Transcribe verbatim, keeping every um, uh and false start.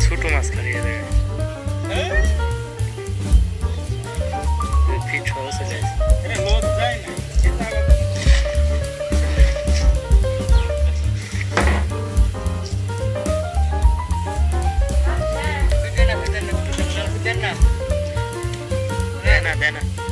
छोटो माछ खाली है फिट हो से जाए अरे लोग जाए ना देना देना देना देना देना